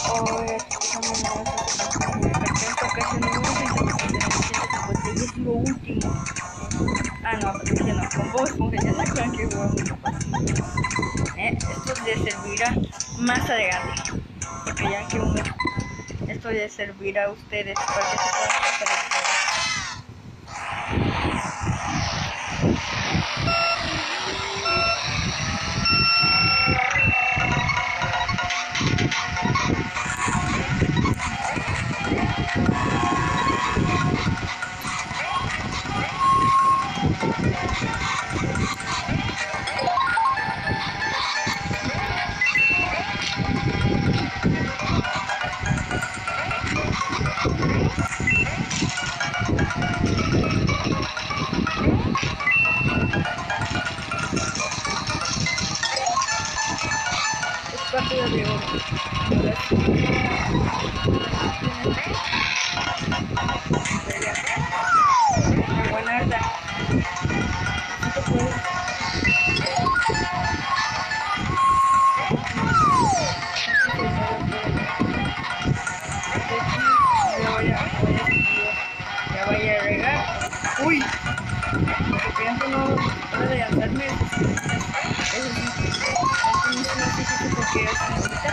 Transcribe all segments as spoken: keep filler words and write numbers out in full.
O es lo último. Ah, no, pero ya no. Con vos, porque ya no creo que hubo mucho más. Eh, esto le servirá más adelante. Porque ya que uno, esto les servirá a ustedes para que se puedan pasar el juego. Partido de oro. Buenarda. Ya voy a regar. Uy. Porque pienso no puede hacerme. Eso sí. Entonces no sé si porque es ahorita.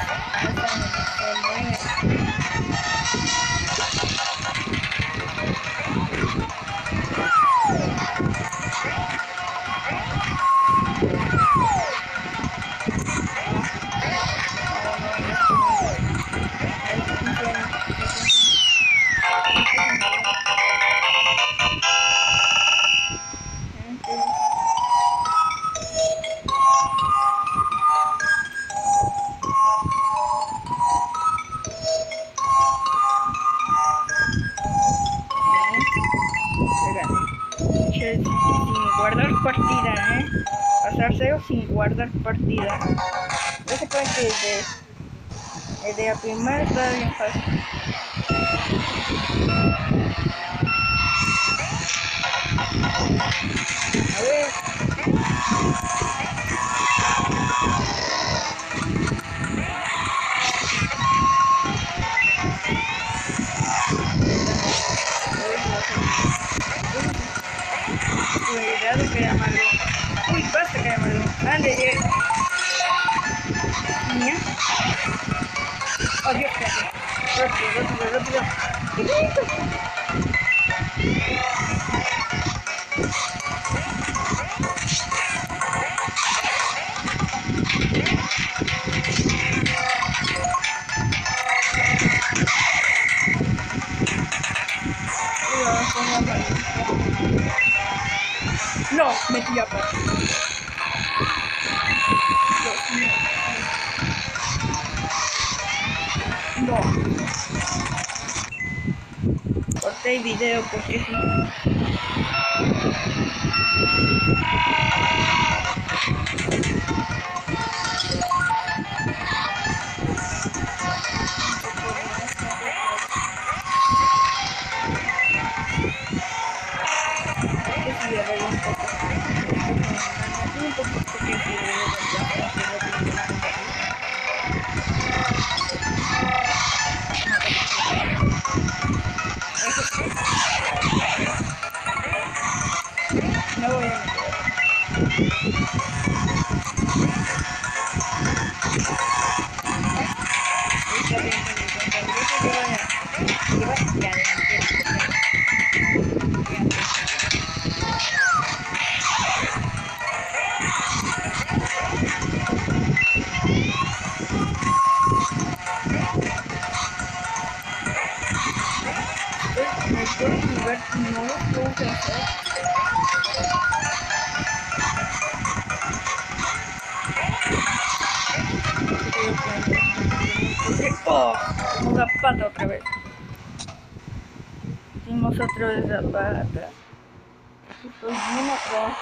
Sin guardar partida, ¿eh? Pasarse sin guardar partida. Yo se creo que el de, el de la primera está bien fácil. A ver. Cuidado que llamarlo. Uy, basta que llamarlo. Ande, llegue. Niña. Oh, Dios, rápido, rápido, rápido. No, metí a par. No. Corté el video porque sí. No voy a no lo puedo hacer. Oh, una pata otra vez. Hicimos otra vez la pata. Estoy bien atrás.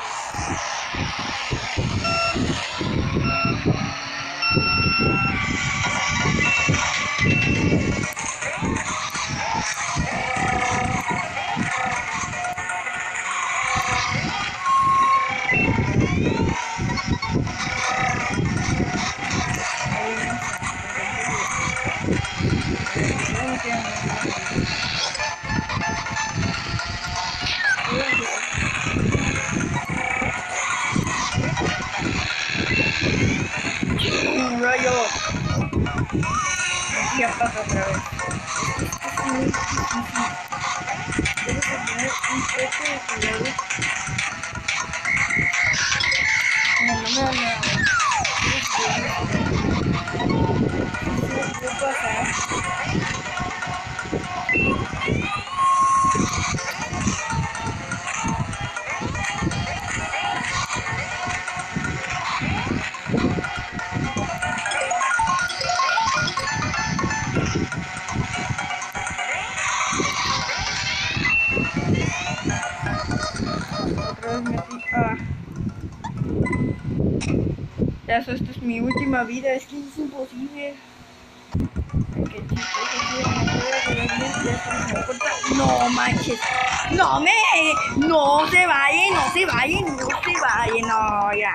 Un rayo. Ya pasa otra vez. Es muy difícil. Debes de tener un poco de cuidado. No, no me da nada. ¿Qué pasa? Otra vez metí. Ah. Ya, eso, esta es mi última vida. Es que es imposible. Que chicos, no manches. No me. No se vayan, no se vayan, no se vayan. No, ya.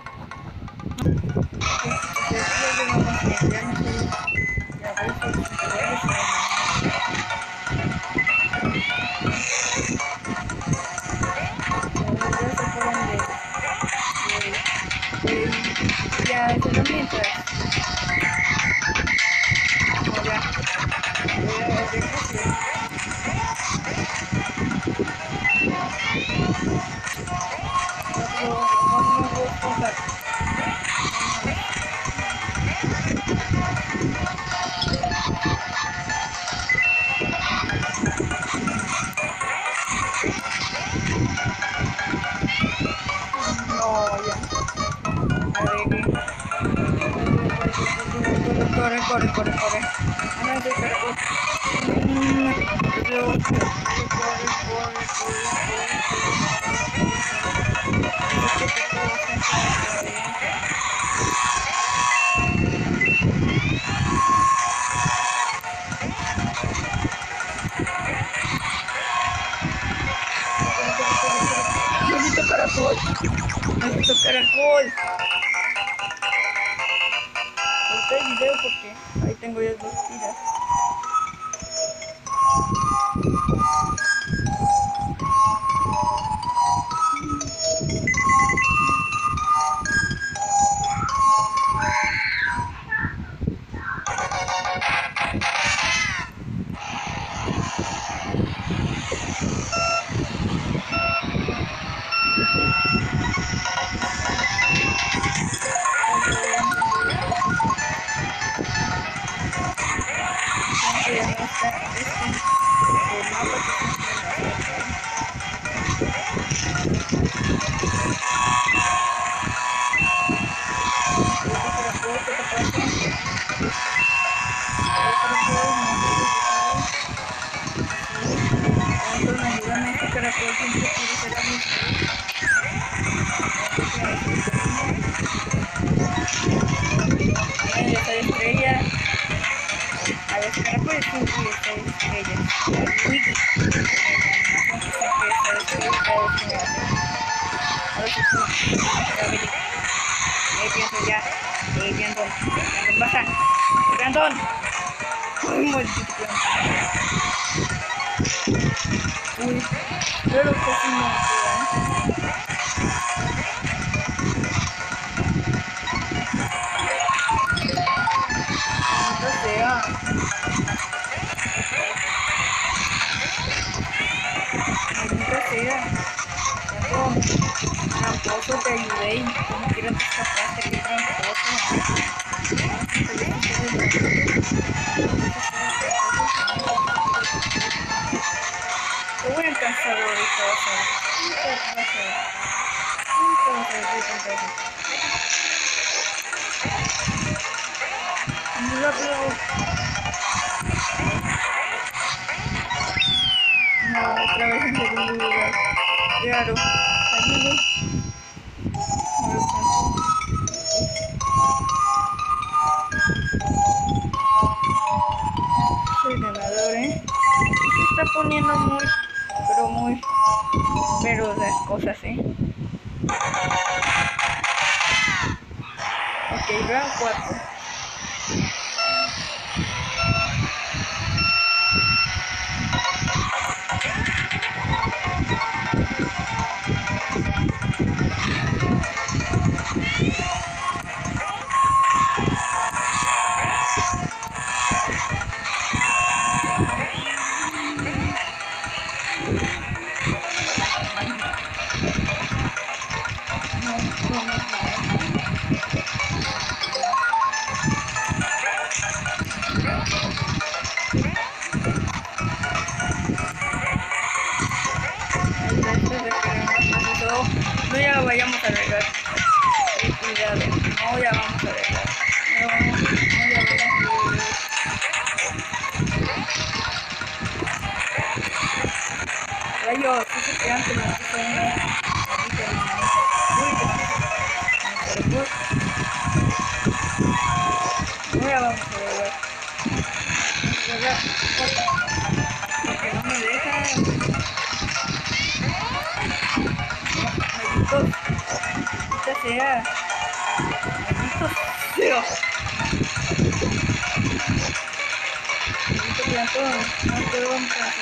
Ya, solo mientras. No, ya. Corre, corre, corre, corre. No te cargo. Corre, corre, corre, maldito caracol. Maldito caracol. Corté el video porque ahí tengo ya dos tiras. Estrella. A ver, caracol es un estrella. Wiki. Eh, pienso ya. Eh, pienso. ¿Qué pasa? ¡Piantón! Uy, maldito Uy, pero casi no me queda. No sea. Maldita sea. Tramposo, te ayudé y como quiera te escapaste, que tramposo. Te voy a alcanzar ahorita, vas a ver. Vas a ver. Vas a ver, voy a alcanzar. Muy rápido. No, otra vez en segundo lugar. Claro. Ayudo. Soy ganador, ¿eh? Se está poniendo muy, pero muy, pero las cosas, ¿eh? Ok, round cuatro. ¿Verdad? Porque no me dejan. Malditos. Esta sea. Malditos sea. Maldito plantón. No puedo alcanzar.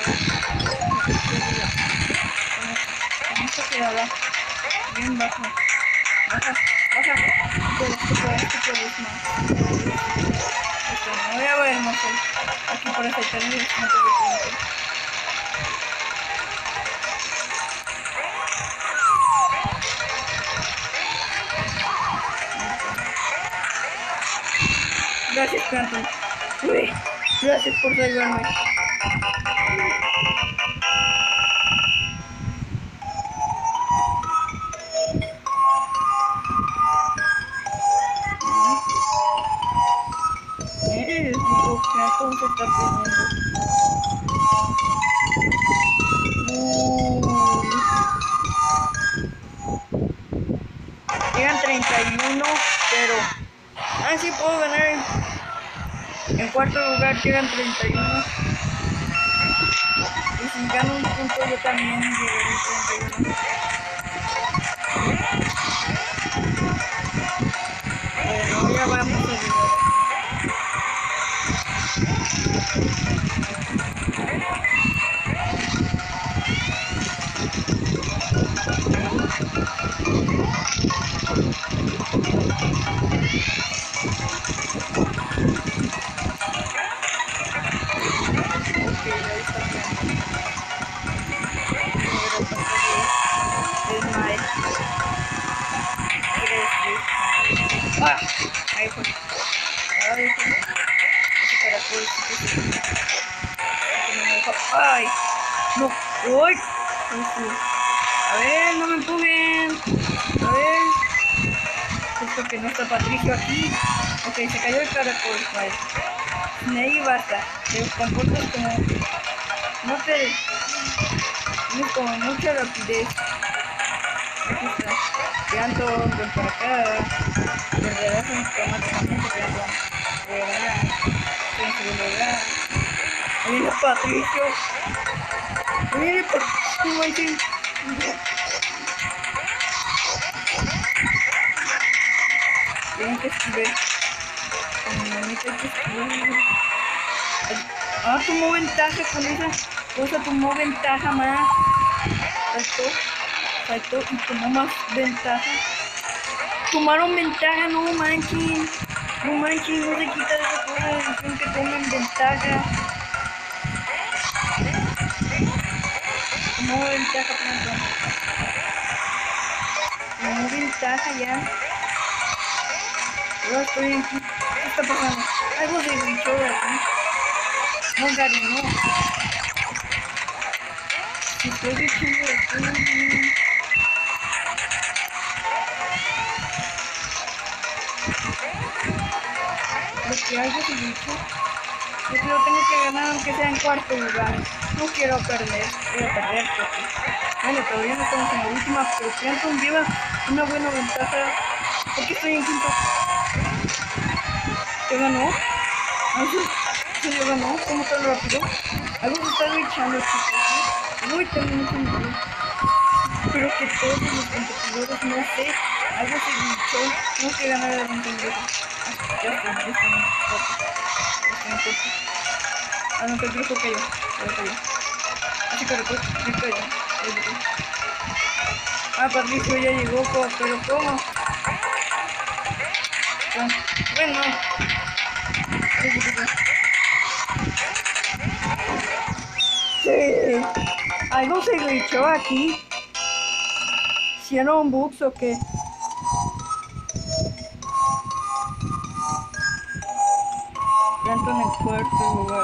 Con esta quedada. Bien bajo. Baja, baja. Tú puedes, tú puedes, tú puedes más. Esto, no voy a ver, no sé. Aquí por ese término no te preocupes. Gracias, Planton. Uy, gracias por salvarme. Eh, digo, Planton se está poniendo. Uy. Llegan treinta y uno, pero... Ah, sí puedo ganar en... En cuarto lugar llegan treinta y uno. Y si gano un punto yo también llegaré en treinta y uno. Bueno, ya vamos a llegar. Ok, ahí está bien. El Mae. Ah, ahí fue. Ahí fue. Ese caracol sí que sí. Que no me dejó. Ay, no. Uy. A ver, no me empujen. A ver. Justo que no está Patricio aquí. Ok, se cayó el caracol. Vale. Snake basta. Te comportas como... No te... Tienes como mucha rapidez. Aquí está. Planto, ven para acá. Perderás automáticamente, Planto. Verá. En segundo lugar. Ahí viene Patricio. Ahí viene Patricio. Tienen que escribir. Ah, tomó ventaja con esa cosa, tomó ventaja más. Saltó, saltó y tomó más ventaja. Tomaron ventaja, no manchen. No manchen, no se quita de esa cosa de decisión que tomen ventaja. Tomó ventaja, pronto. Tomó ventaja ya. Ahora estoy aquí. ¿Qué está pasando? Algo se glitchó de aquí. No, Gary, no. Si estoy diciendo de aquí, no. Lo que algo se glitchó. Yo creo que tengo que ganar aunque sea en cuarto lugar. No quiero perder. Voy a perder porque... Bueno, todavía no estamos en la última, pero Planton lleva una buena ventaja. ¿Por qué estoy en quinto? ¿Qué ganó? ¿Se lo ganó? ¿Cómo tan rápido? Algo se está glitchando, chicos. Uy, tengo mucho miedo. Pero que todos los competidores, no sé, algo se glitchó. Tengo que ganar la ventaja. Ya estoy, ya estoy en cuarto. Ya estoy en cuarto. Ah, no, creo que cayó. Ya cayó. Así que recuerdo, ya cayó. Ah, Patricio ya llegó, pero ¿cómo? Bueno. Sí. Algo se glitchó aquí. ¿Hicieron bugs o qué? Planto en el cuarto lugar.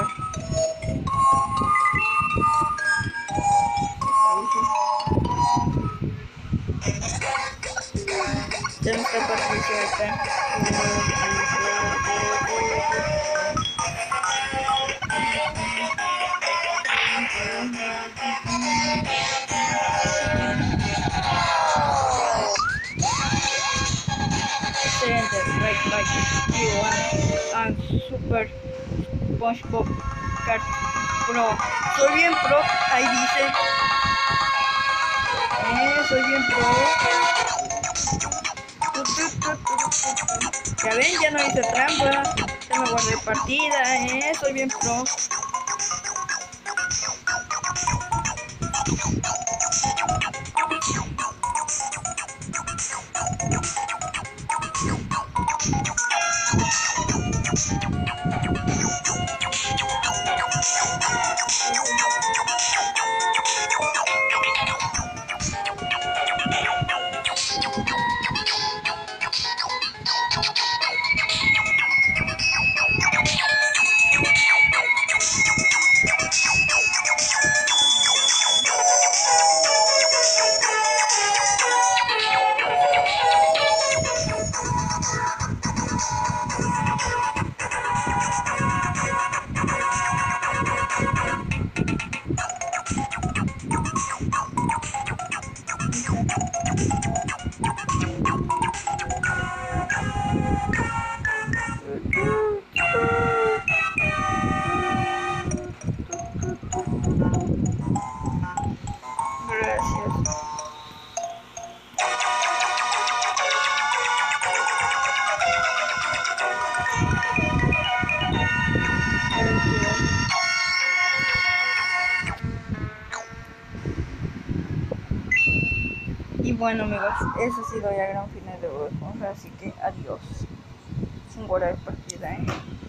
Ya no está Patricio acá. Excelente, right, right. You are, I'm super SpongeBob Kart Pro. Soy bien pro, ahí dice. Eh, soy bien pro. Ya ven, ya no hice trampa. Ya me guardé partida, eh. Soy bien pro. Gracias. Y bueno amigos, eso ha sido ya gran final de Bob Esponja, así que adiós. Sin guardar partida, ¿eh?